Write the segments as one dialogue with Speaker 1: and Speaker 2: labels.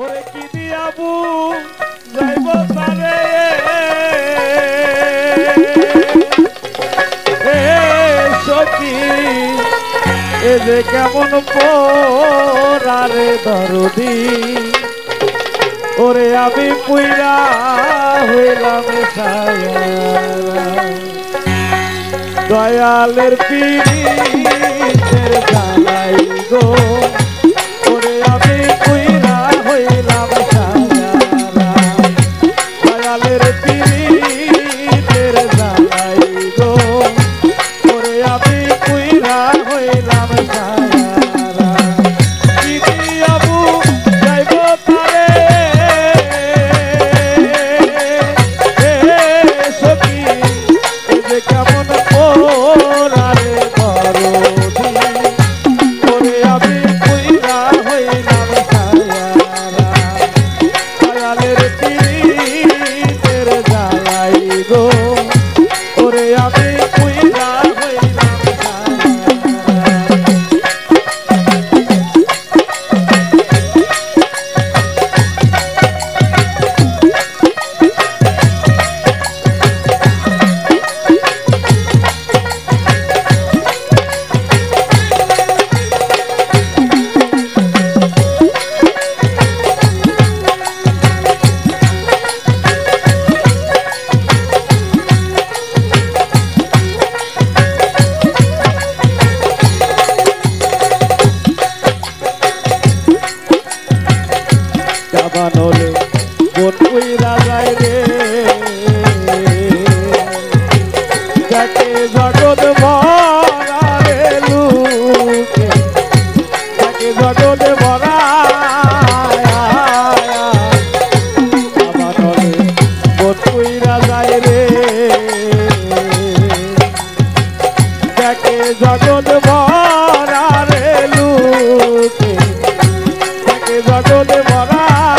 Speaker 1: ওরে কি দিয়াবু যাইব তারে সখী এ যে কেমন পোরারে দরদি ওরে আমি পুইরা হইলাম ছায়া দয়ালের পীরের জ্বালাই গো ওরে আমি পুইরা হইলাম ছায়া দয়ালের পীরের জ্বালাই গো ওরে আমি পুইরা হইলাম ছায়া কি দিয়াবু যাইব তারে সখী এ যে কেমন পোরারে দরদি ওরে আমি পুইরা হইলাম ছায়া দয়ালের পীরের জ্বালাই গো ওরে আমি পুইরা হইলাম ছায়া জাবানলে মন পুইরা যায় রে যাকে জগৎ ভরা রে লুকে যাকে জগৎ ভরা জাবানলে মন পুইরা যায় রে যাকে জগৎ ভরা রে লুকে যাকে জগৎ ভরা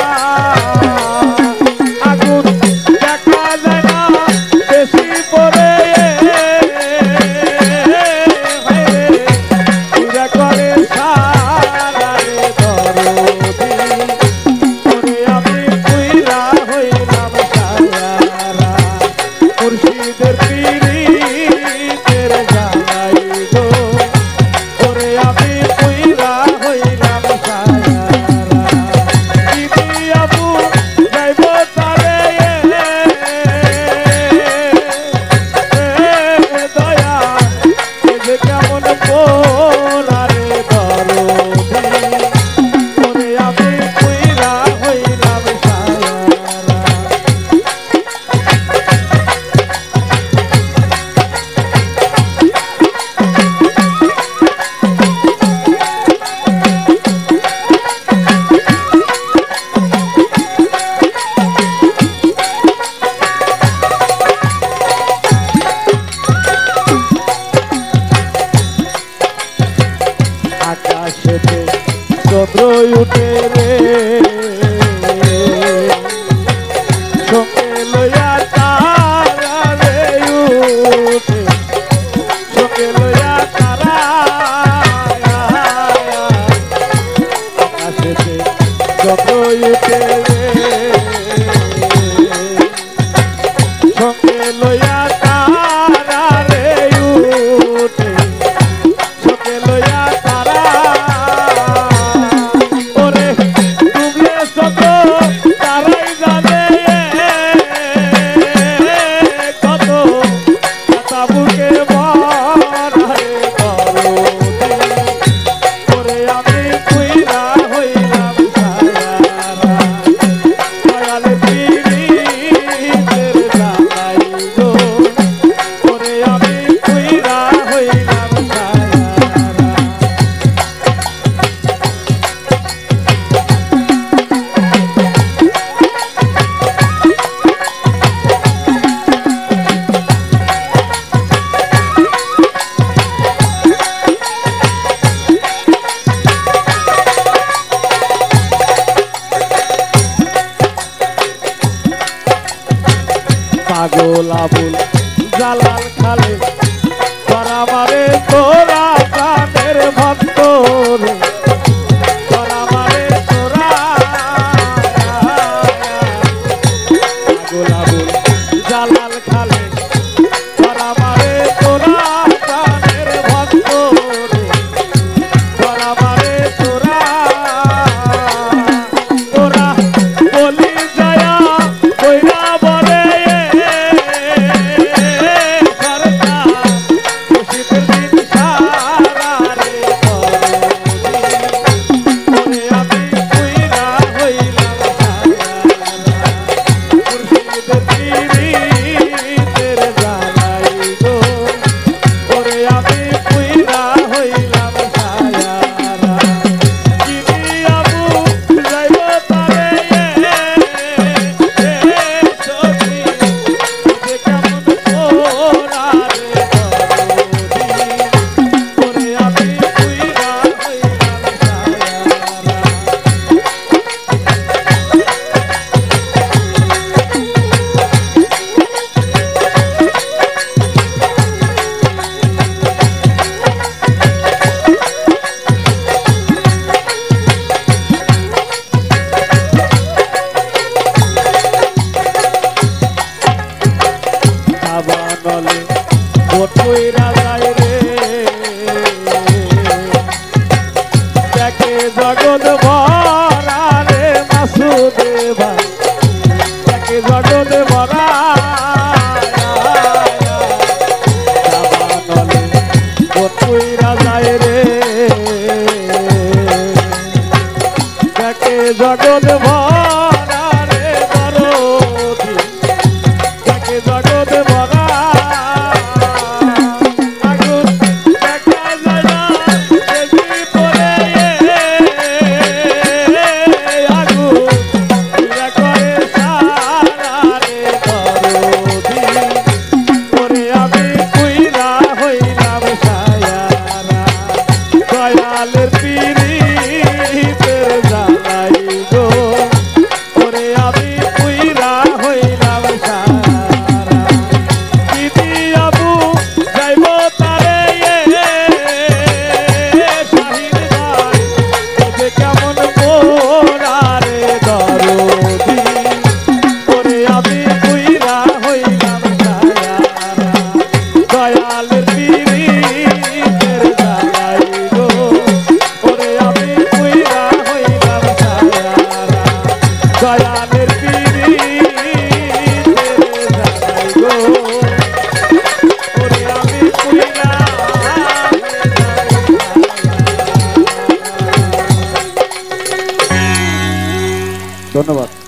Speaker 1: আগুন দেখা যায় না বেশি পরে পুরা করে সারা রে দরদি ওরে আমি পুইরা হইলাম ছায়া মুর্শিদের পীরের জ্বালাই গো ওরে আমি পুইরা হইলাম ছায়া কি দিয়াবু যাইব তারে দয়া এ যে কেমন পোরারে দরদি ওরে আমি পুইরা হইলাম ছায়া আকাশেতে চন্দ্র উঠে রে সঙ্গে লইয়া তারা রে উঠে সঙ্গে লইয়া তারা আকাশেতে চন্দ্র উঠে রে সঙ্গে লইয়া তারা রে উঠে সঙ্গে লইয়া তারা ওরে ডুবলে সত তারাই জানে কত কথা বুকে ভরারে দরদি ওরে আমি পুইরা হইলাম ছায়া দয়ালের পীরের জ্বালাই গো ওরে আমি পুইরা হইলাম ছায়া পাগল আবুল জালাল খালে তোরা মারে তোরা প্রাণের ভক্ত রে তোরা মারে তোরা কইরা যায় রে দেখে জগৎ ভরা রে মাসুদে ভাই দেখে জগৎ ভরা কইরা যায় রে দেখে জগৎ ভরা রে দরদি দেখে জগৎ ভরা আগুন দেখা যায় না বেশি পড়ে আগুন পুরা করে সারা রে দরদি করে আমি কুইরা হইলাম সায়ারা দয়ালের পীরিতের জ্বালাই গো করে আমি কুইরা হইলাম সারা দিদি আবু যাইব তারে শাহিদ ভাই যে কেমন মোরা রে দরদি করে আমি কুইরা হইলাম সায়ারা দয়ালের পীরিতের জ্বালাই গো করে আমি কুইরা হইলাম সায়ারা দয়ালের পীরিতের জ্বালাই গো করে আমি কুইরা ধন্যবাদ।